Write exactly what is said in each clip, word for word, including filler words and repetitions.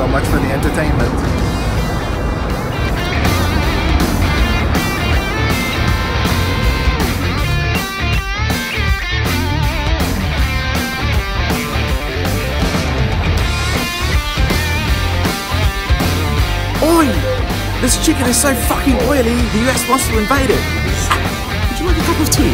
much for the entertainment. Oi! This chicken is so fucking oily, the U S wants to invade it. Would you like a cup of tea?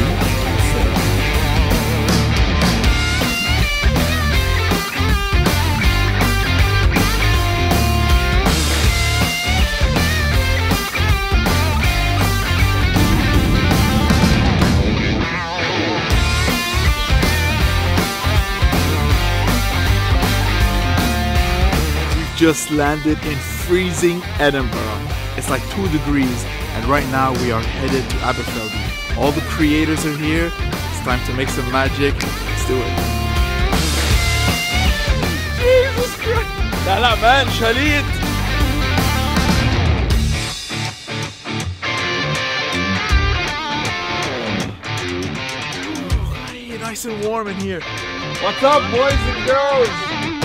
We've just landed in freezing Edinburgh. It's like two degrees, and right now we are headed to Aberfeldy. All the creators are here. It's time to make some magic. Let's do it. Jesus Christ! لا لا man, شاليد! Hey, nice and warm in here. What's up, boys and girls?